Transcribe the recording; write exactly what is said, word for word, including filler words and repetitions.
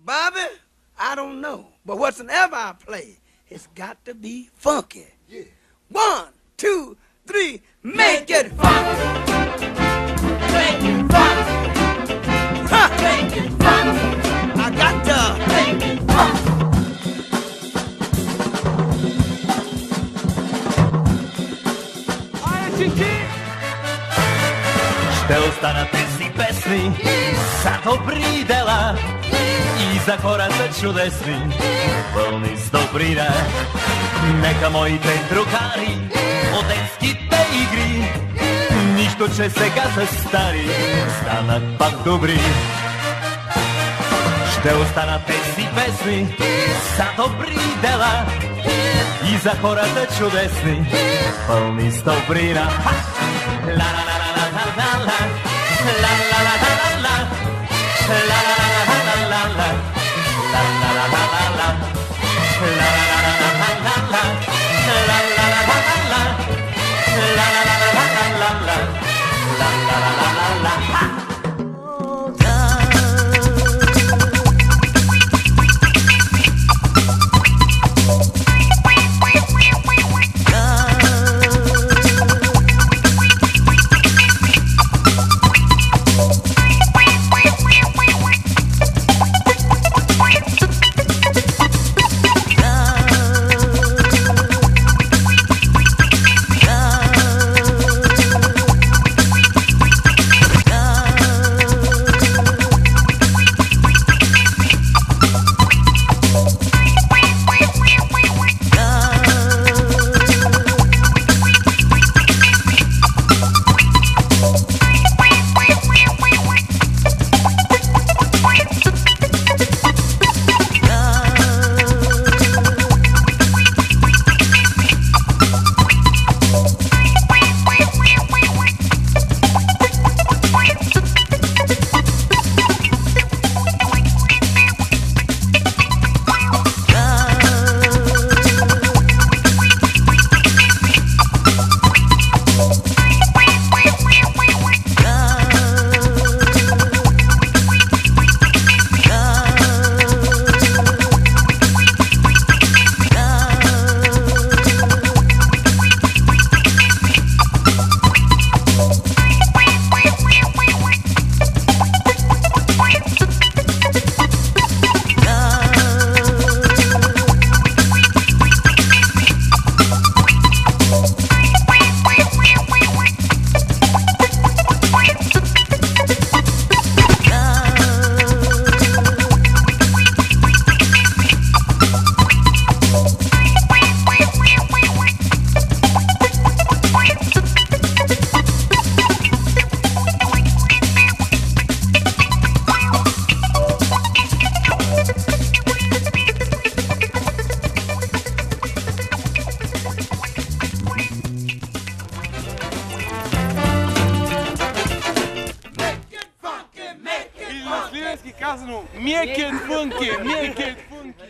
Bobby, I don't know. But whatsoever I play, it's got to be funky. Yeah. One, two, three, make it funky. Make it funky. Ha! Make it funky. I got to Make it funky. Ще останат тези песни за добри дела и за хората чудесни, пълни с добрина. Нека моите другари от детските игри, нищо, че сега са стари, станат пак добри. Ще останат тези песни за добри дела и за хората чудесни, пълни с добрина. Ла-ла-ла-ла-ла-ла-ла, ла-ла-ла-ла-ла-ла, ла-ла-ла-ла-ла-ла, ла-ла-ла-ла-ла-ла, ла-ла-ла-ла-ла-ла, ла-ла-ла-ла-ла-ла, ла-ла-ла-ла-ла-ла. Казано, make it funky, make it funky.